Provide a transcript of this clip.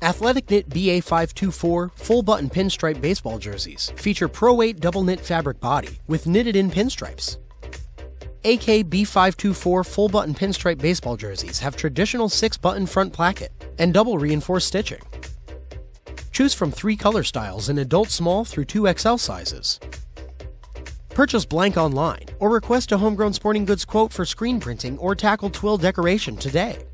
Athletic Knit BA524 full button pinstripe baseball jerseys feature Pro 8 double knit fabric body with knitted in pinstripes. AK BA524 full button pinstripe baseball jerseys have traditional 6-button front placket and double reinforced stitching. Choose from 3 color styles in adult small through 2XL sizes. Purchase blank online or request a Homegrown sporting goods quote for screen printing or tackle twill decoration today.